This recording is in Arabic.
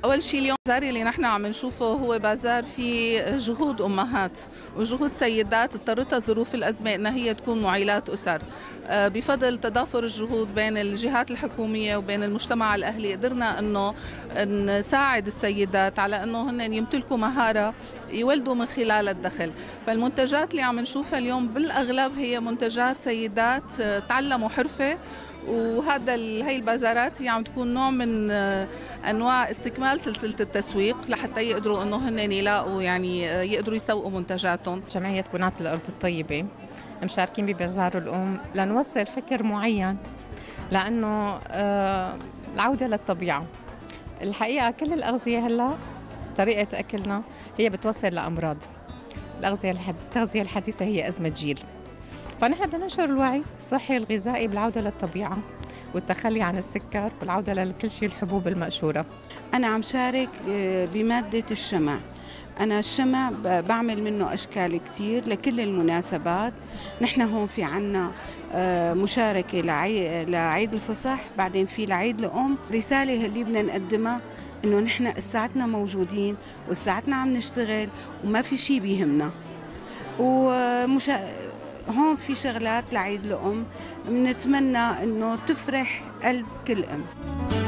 أول شيء اليوم البازار اللي نحن عم نشوفه هو بازار في جهود أمهات وجهود سيدات اضطرتها ظروف الأزمة أنها هي تكون معيلات أسر. بفضل تضافر الجهود بين الجهات الحكومية وبين المجتمع الأهلي قدرنا أنه نساعد السيدات على أنه هن يمتلكوا مهارة يولدوا من خلال الدخل. فالمنتجات اللي عم نشوفها اليوم بالأغلب هي منتجات سيدات تعلموا حرفة، هي البازارات هي عم تكون نوع من انواع استكمال سلسله التسويق لحتى يقدروا انه هن يلاقوا يعني يقدروا يسوقوا منتجاتهم. جمعيه بنات الارض الطيبه مشاركين ببازار الام لنوصل فكر معين، لانه العوده للطبيعه. الحقيقه كل الاغذيه هلا طريقه اكلنا هي بتوصل لامراض. التغذيه الحديثه هي ازمه جيل، فنحن بدنا ننشر الوعي الصحي الغذائي بالعودة للطبيعة والتخلي عن السكر والعودة لكل شيء الحبوب المقشورة. أنا عم شارك بمادة الشمع. أنا الشمع بعمل منه أشكال كتير لكل المناسبات. نحن هون في عنا مشاركة لعيد الفصح، بعدين في لعيد الأم. رسالة اللي بدنا نقدمها إنه نحن ساعتنا موجودين وساعتنا عم نشتغل وما في شيء بيهمنا. هون في شغلات لعيد الأم بنتمنى إنه تفرح قلب كل أم.